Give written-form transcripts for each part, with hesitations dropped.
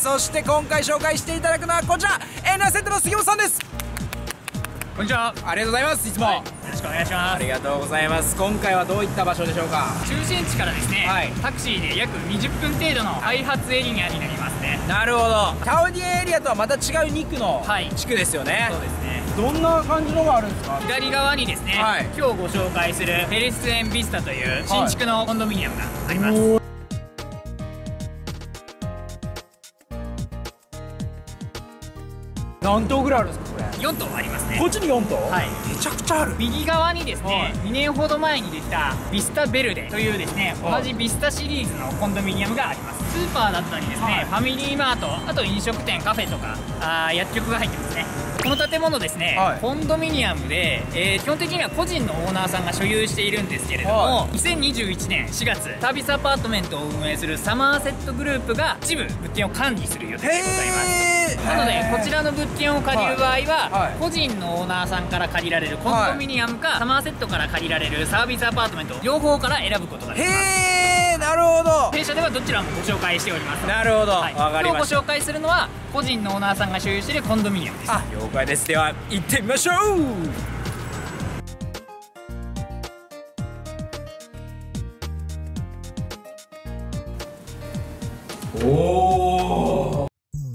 そして今回紹介していただくのはこちら、エナセットの杉本さんです。 こんにちは。 ありがとうございます。いつも、 よろしくお願いします。 ありがとうございます。今回はどういった場所でしょうか？ 中心地からですね、タクシーで約20分程度の開発エリアになりますね。 なるほど。タウディエリアとはまた違う2区の地区ですよね。 そうですね。 どんな感じのがあるんですか？ 左側にですね、今日ご紹介するペレスエンビスタという新築のコンドミニアムがあります。 何棟ぐらいあるんですかこれ ？4棟ありますね。 こっちに4棟？ はい。 めちゃくちゃある。 右側にですね、2年ほど前にできたビスタベルデというですね、同じビスタシリーズのコンドミニアムがあります。スーパーだったりですね、ファミリーマート、あと飲食店、カフェとか薬局が入ってますね。この建物ですね、コンドミニアムで、基本的には個人のオーナーさんが所有しているんですけれども、2021年4月サービスアパートメントを運営するサマーセットグループが一部物件を管理する予定でございます。なのでこちらの物件を借りる場合は、個人のオーナーさんから借りられるコンドミニアムか、サマーセットから借りられるサービスアパートメント両方から選ぶことができます。 へー、なるほど。 弊社ではどちらもご紹介しております。 なるほど、わかりました。 今日ご紹介するのは個人のオーナーさんが所有しているコンドミニアムです。 了解です。では行ってみましょう。おお。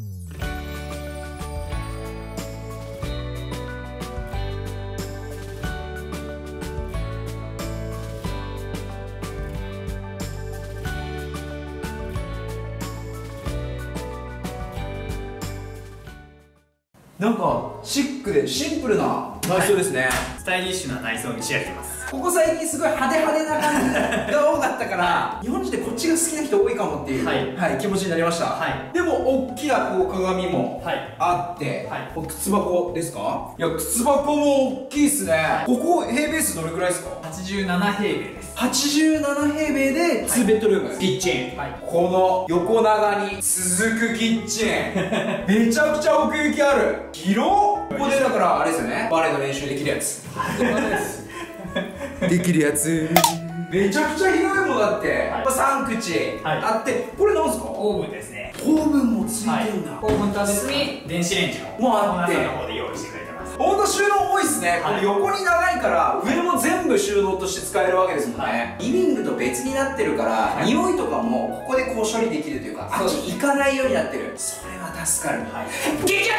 なんかシックでシンプルな内装ですね。 スタイリッシュな内装に仕上げてます。 ここ最近すごい派手派手な感じが多かったから日本人でこっちが好きな人多いかもっていう、気持ちになりました。でも大きなこう鏡もあって、靴箱ですか？いや、靴箱も大きいっすね。ここ平米数どれくらいですか ？87平米です。 87平米で2ベッドルーム、キッチン、この横長に続くキッチンめちゃくちゃ奥行きある。広っ。ここでだからあれですよね、バレエの練習できるやつできるやつ。めちゃくちゃ広いものだって、3口あって、これなんですか？ オーブンですね。 オーブンもついてんだ。 オーブンとは別に電子レンジもあって、オーナーさんの方で用意してくれてます。 ほんと収納多いっすね。これ横に長いから上も全部収納として使えるわけですもんね。リビングと別になってるから匂いとかもここでこう処理できるというか、あっち行かないようになってる。それは助かる。激アツです。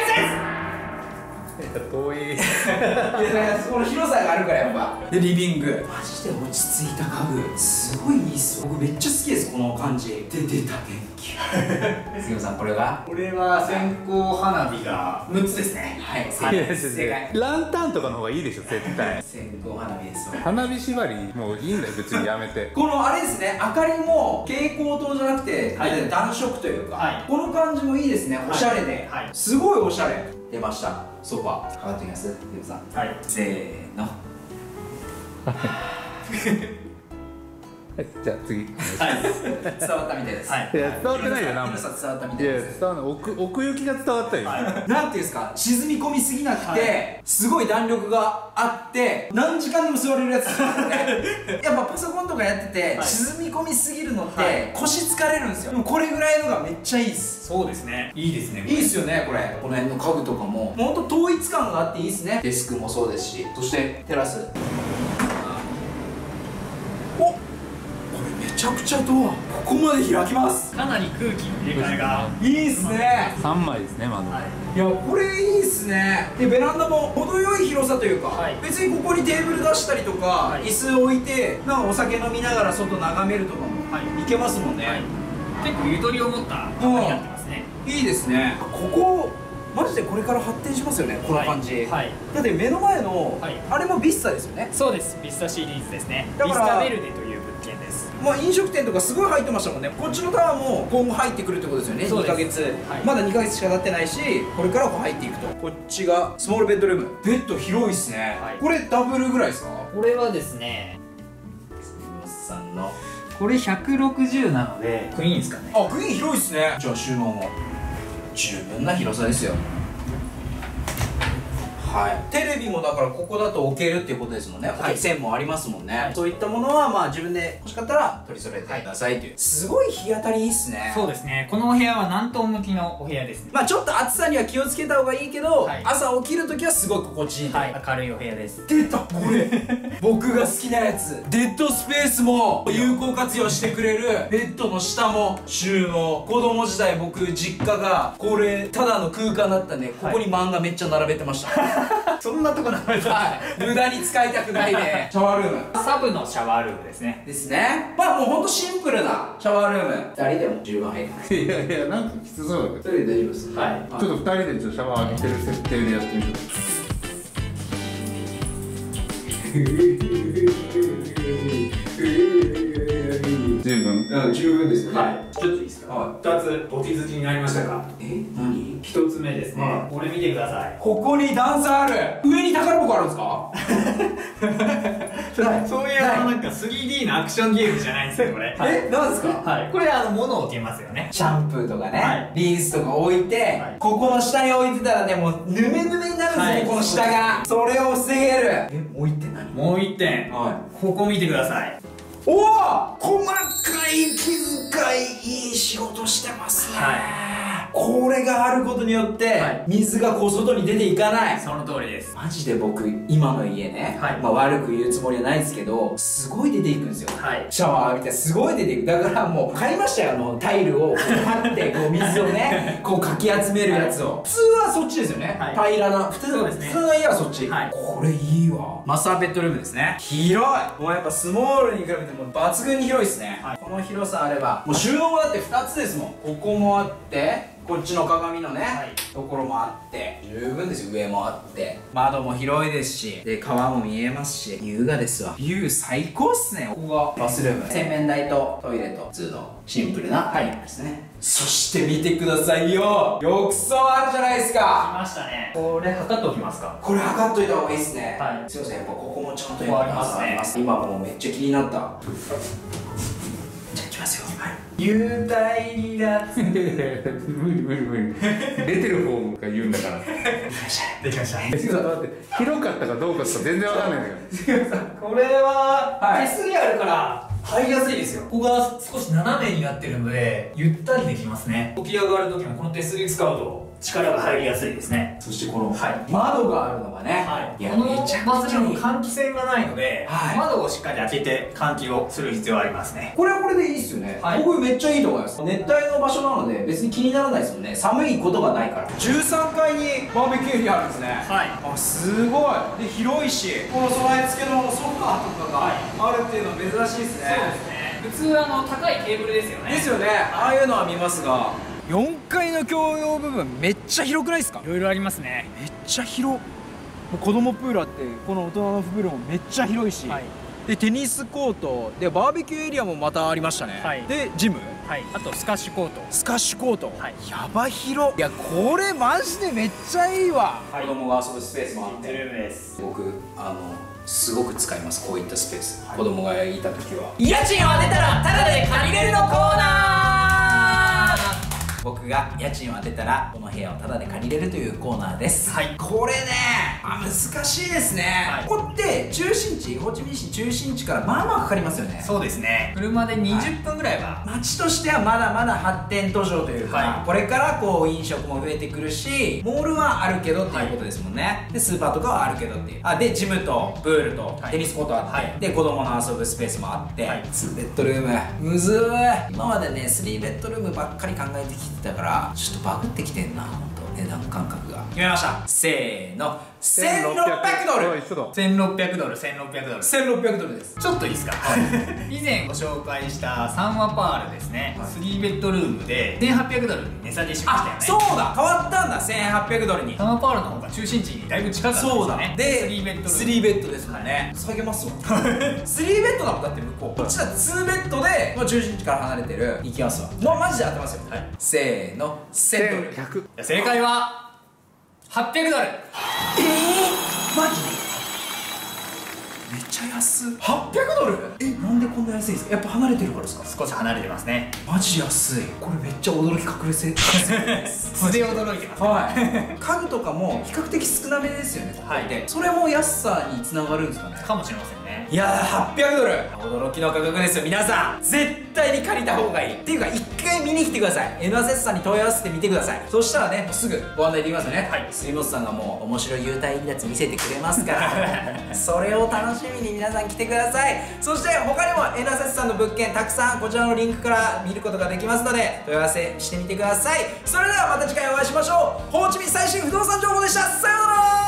遠い。いや、 この広さがあるからやっぱ。でリビングマジで落ち着いた家具すごいいいっすよ。僕めっちゃ好きです、この感じで。出た電気杉本さん、これは線香花火が6つですね。 はい、正解。 ランタンとかの方がいいでしょ絶対。 線香花火ですよ。 花火縛りもういいんだよ別にやめて。 このあれですね、明かりも蛍光灯じゃなくて暖色というか、この感じもいいですね。おしゃれで、すごいおしゃれ。出ました、ソファー。上がってみます、杉本さん。せーの。 じゃあ次。 伝わったみたいです。 いや伝わってないよな。 広さ伝わったみたいです。 伝わらない。奥行きが伝わったよ。 なんていうんですか、沈み込みすぎなくてすごい弾力があって何時間でも座れるやつやっぱパソコンとかやってて沈み込みすぎるのって腰疲れるんですよ。でもこれぐらいのがめっちゃいいっす。 そうですね、いいですね。 いいっすよね。これこの辺の家具とかもほんと統一感があっていいっすね。デスクもそうですし、そしてテラス。めちゃくちゃドアここまで開きます。 かなり空気の入れ替えがいいっすね。 3枚ですね窓。 いや、これいいっすね。でベランダも程よい広さというか、別にここにテーブル出したりとか、椅子置いてなんかお酒飲みながら外眺めるとかもいけますもんね。 結構ゆとりを持った家になってますね。 いいですね。ここマジでこれから発展しますよね、この感じ。だって目の前のあれもビスタですよね。 そうです、ビスタシリーズですね。ビスタベルデという物件です。 まあ飲食店とかすごい入ってましたもんね。こっちのタワーも今後入ってくるってことですよね。2ヶ月、まだ2ヶ月しか経ってないし、これから入っていくと。こっちがスモールベッドルーム。ベッド広いっすね。これダブルぐらいですか？ これはですね、 杉本さんのこれ160なのでクイーンですかね。 あ、クイーン広いっすね。じゃあ収納も十分な広さですよ。 はい。テレビもだからここだと置けるっていうことですもんね。線もありますもんね。そういったものはまあ自分で欲しかったら取り揃えてくださいという。すごい日当たりいいっすね。 そうですね。このお部屋は南東向きのお部屋ですね。 まあちょっと暑さには気をつけた方がいいけど、朝起きるときはすごい心地いい。 明るいお部屋です。 出たこれ僕が好きなやつ。デッドスペースも有効活用してくれる。ベッドの下も収納。子供時代僕実家がこれただの空間だったんで、ここに漫画めっちゃ並べてました。 そんなとこ並べてました。 無駄に使いたくないで。シャワールーム。 サブのシャワールームですね。 ですね。まあもうほんとシンプルなシャワールーム。2人でも十分入る。 いやいや、なんかきつそうだけど。 1人で大丈夫です。 ちょっと2人でシャワー浴びてる設定でやってみて。十分。 十分ですよね。 ちょっといいですか。2つお気づきになりましたか。 何 ？1つ目ですね。これ見てください。 ここに段差ある。上に宝箱あるんですか？ そういうなんか 3D のアクションゲームじゃないんですよこれ。 なんですか？ はい。これ物を置けますよね。 シャンプーとかね、リンスとか置いて、ここの下に置いてたらね、もうぬめぬめになるんですね、この下が。それを防げる。もう1点何？ もう1点。ここ見てください。 おお、細かい気遣い、いい仕事してますね。これがあることによって水がこう外に出ていかない。 その通りです。 マジで僕今の家ね、まあ悪く言うつもりはないですけど、すごい出ていくんですよ。シャワー浴びてすごい出ていく。だからもう買いましたよ、タイルをこう張ってこう水をねこうかき集めるやつを。普通はそっちですよね。平らな普通の家はそっち。これいいわ。マスターベッドルームですね。広い。もうやっぱスモールに比べても抜群に広いですね。この広さあればもう収納もだって2つですもん。ここもあってこっちの鏡のね、ところもあって十分ですよ。上もあって窓も広いですし、で川も見えますし、優雅ですわ。ビュー最高っすね。ここがバスルーム、洗面台とトイレと普通のシンプルなタイプですね。そして見てくださいよ、浴槽あるじゃないですか。 来ましたね。これ測っておきますか。 これ測っといた方がいいっすね。すいません、やっぱここもちゃんとやりますね。今もうめっちゃ気になった。じゃあいきますよ。幽体離脱。 無理無理。出てる方が言うんだから。 できました。 ちょっと待って、広かったかどうかとか全然わかんないんだけど。 これは手すりあるから入りやすいですよ。ここが少し斜めになってるのでゆったりできますね。起き上がる時もこの手すり使うと力が入りやすいですね。 そしてこの窓があるのがね、 このバスルーム換気扇がないので窓をしっかり開けて換気をする必要がありますね。 これはこれでいいっすよね。僕めっちゃいいと思います。熱帯の場所なので別に気にならないですもんね。寒いことがないから。13階にバーベキューエリアあるんですね。あ、すごい。で広いし、この備え付けのソファーとかがあるっていうのは珍しいですね。 そうですね。普通高いテーブルですよね。 ですよね。ああいうのは見ますが、4階の共用部分めっちゃ広くないですか？ いろいろありますね。 めっちゃ広。子供プールあって、この大人のプールもめっちゃ広いし、でテニスコートでバーベキューエリアもまたありましたね。でジム、 あとスカッシュコート。 スカッシュコート、やば広。いやこれマジでめっちゃいいわ。子供が遊ぶスペースもあって、 ルームです。 僕すごく使います、こういったスペース。子供がいた時は家賃を当てたらタダで借りれるのコーナー。僕が家賃を当てたらこの部屋をタダで借りれるというコーナーです。これね、難しいですね。ここって中心地、ホーチミン市中心地からまあまあかかりますよね。 そうですね。車で20分ぐらいは。 街としてはまだまだ発展途上というか、これからこう飲食も増えてくるし、モールはあるけどっていうことですもんね。でスーパーとかはあるけどっていう。でジムとプールとテニスコートあって、で子供の遊ぶスペースもあって、2ベッドルームむずーい。今までね3ベッドルームばっかり考えてきてたからちょっとバグってきてんな、ほんと値段感覚が。決めました。せーの、1600ドル。 1600ドル、1600ドル。 1600ドルです。 ちょっといいですか。以前ご紹介したサンワパールですね。3ベッドルームで1800ドルに値下げしましたよね。 そうだ、変わったんだ。1800ドルに。 サンワパールの方が中心地にだいぶ近かったですよね。 で 3ベッドルーム。 3ベッドですからね。下げますわ。3ベッドだもん、だって向こう。こっちだ2ベッドで中心地から離れてる。いきますわ。もうマジで当てますよ。せーの、1000ドル。 正解は800ドル。 マジでめっちゃ安。$800？なんでこんな安いんですか？やっぱ離れてるからですか？ 少し離れてますね。 マジ安い。これめっちゃ驚き隠れせ筆驚いてます。 はい。家具とかも比較的少なめですよね、ここって。それも安さにつながるんですかね？ かもしれませんね。 いやー、$800、驚きの価格ですよ。皆さん絶対に借りた方がいいっていうか、一回見に来てください。エナセスさんに問い合わせてみてください。そしたらね、もうすぐご案内できますよね。はい、杉本さんがもう面白い幽体離脱見せてくれますからそれを楽しみに皆さん来てください。そして他にもエナセスさんの物件たくさんこちらのリンクから見ることができますので、問い合わせしてみてください。それではまた次回お会いしましょう。ホーチミン最新不動産情報でした。さようなら。